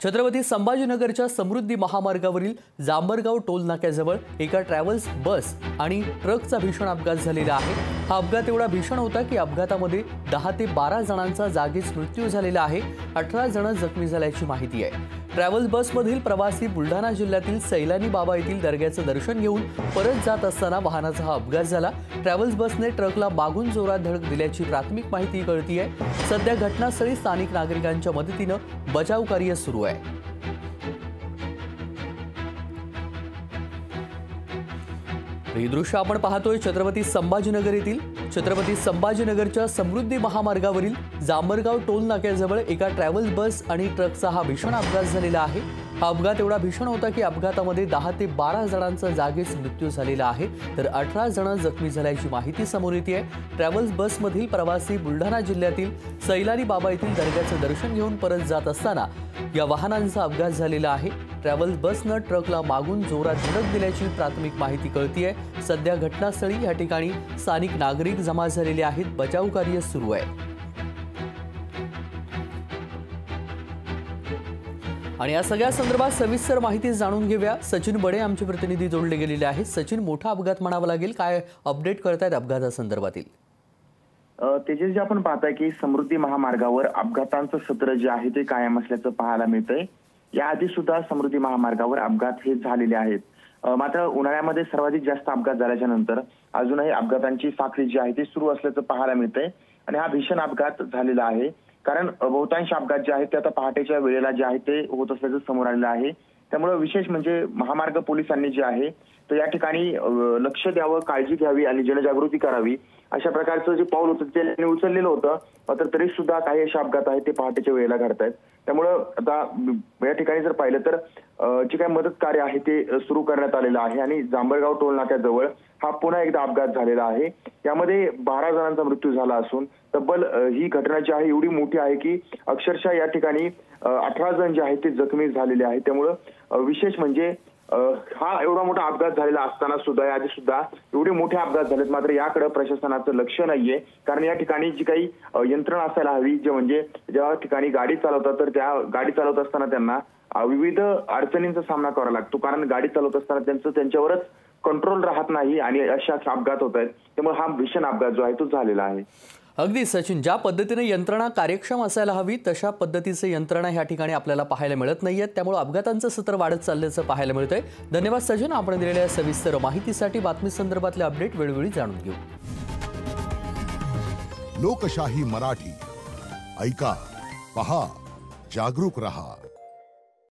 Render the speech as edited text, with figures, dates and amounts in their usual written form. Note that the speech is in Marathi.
छत्रपती संभाजीनगरच्या समृद्धी महामार्गावरील जांभरगाव टोल नाक्याजवळ एका ट्रॅव्हल्स बस आणि ट्रकचा भीषण अपघात झालेला आहे। हा अपघात एवढा भीषण होता की अपघातामध्ये 10 ते 12 जणांचा जागीच मृत्यू झालेला आहे। 18 जण जखमी झाल्याची माहिती आहे। ट्रॅव्हल्स बसमधील प्रवासी बुलढाणा जिल्ह्यातील सैलानी बाबा येथील दर्ग्याचं दर्शन घेऊन परत जात असताना वाहनाचा हा अपघात झाला। ट्रॅव्हल्स बसने ट्रकला मागून जोरात धडक दिल्याची प्राथमिक माहिती कळतीये। सध्या घटनास्थळी स्थानिक नागरिकांच्या मदतीने बचाव कार्य सुरू आहे। ही दृश्य आपण पाहतोय छत्रपती संभाजीनगर येथील छत्रपती संभाजीनगरच्या समृद्धी महामार्गावरील जांभरगाव टोल नाक्याजवळ एका ट्रॅव्हल्स बस आणि ट्रकचा हा भीषण अपघात झालेला आहे। हा अपघात एवढा भीषण होता की अपघातामध्ये 10 ते 12 जणांचा जागीच मृत्यू झालेला आहे, तर 18 जण जखमी झाल्याची माहिती समोर येते आहे। ट्रॅव्हल्स बसमधील प्रवासी बुलढाणा जिल्ह्यातील सैलानी बाबा येथील दर्ग्याचं दर्शन घेऊन परत जात असताना या वाहनांचा अपघात झालेला आहे। ट्रॅव्हल्स बसने ट्रकला मागून जोरात धडक दिल्याची प्राथमिक माहिती कळतीये। सध्या घटनास्थळी या ठिकाणी स्थानिक नागरिक जमा झालेले आहेत। बचाव कार्य सुरू आहे। आणि या सगळ्या संदर्भात सविस्तर माहिती जाणून घेऊया। सचिन बडे आमचे प्रतिनिधी जोडले गेलेले आहेत। सचिन, मोठा अपघात म्हणावा लागेल, काय अपडेट करतायत अपघातासंदर्भातील? तेजस, जे आपण पाहताय की समृद्धी महामार्गावर अपघातांचं सत्र जे आहे ते कायम असल्याचं पाहायला मिळतंय। याआधी सुद्धा समृद्धी महामार्गावर अपघात हे झालेले आहेत। मात्र उन्हाळ्यामध्ये सर्वाधिक जास्त अपघात झाल्याच्या नंतर अजूनही अपघातांची साखळी जी आहे ती सुरू असल्याचं पाहायला मिळतंय आणि हा भीषण अपघात झालेला आहे। कारण बहुतांश अपघात जे आहेत ते आता पहाटेच्या वेळेला जे आहे ते होत असल्याचं समोर आलेलं आहे। त्यामुळे विशेष म्हणजे महामार्ग पोलिसांनी जे आहे तर या ठिकाणी लक्ष द्यावं, काळजी घ्यावी आणि जनजागृती करावी अशा प्रकारचं जे पाऊल होतं ते त्यांनी उचललेलं होतं। मात्र तरी सुद्धा काही असे अपघात आहेत ते पहाटेच्या वेळेला घडतायत। त्यामुळे आता या ठिकाणी जर पाहिलं तर जे काही मदत कार्य आहे ते सुरू करण्यात आलेलं आहे आणि जांभरगाव टोल नाक्याजवळ हा पुन्हा एकदा अपघात झालेला आहे। यामध्ये 12 जणांचा मृत्यू झाला असून तब्बल ही घटना जी आहे एवढी मोठी आहे की अक्षरशः या ठिकाणी 18 जण जे आहेत ते जखमी झालेले आहेत। त्यामुळे विशेष म्हणजे हा एवढा मोठा अपघात झालेला असताना सुद्धा याआधी सुद्धा एवढे मोठे अपघात झालेत, मात्र याकडे प्रशासनाचं लक्ष नाहीये। कारण या ठिकाणी जी काही यंत्रणा असायला हवी, जे म्हणजे ज्या ठिकाणी गाडी चालवतात तर त्या गाडी चालवत असताना त्यांना विविध अडचणींचा सामना करावा लागतो। कारण गाडी चालवत असताना त्यांच्यावरच कंट्रोल राहत नाही आणि अशाच अपघात होत आहेत। त्यामुळे हा भीषण अपघात जो आहे तो झालेला आहे। अगदी सचिन, ज्या पद्धतीने यंत्रणा कार्यक्षम असायला हवी तशा पद्धतीचे यंत्रणा ह्या ठिकाणी आपल्याला पाहायला मिळत नाहीयेत, त्यामुळे अपघातांचं सत्र वाढत चालल्याचं पाहायला मिळतंय। धन्यवाद सचिन, आपण दिलेल्या सविस्तर माहितीसाठी। बातमी संदर्भातले अपडेट वेळोवेळी जाणून घेऊ। लोकशाही मराठी ऐका, पहा, जागरूक रहा।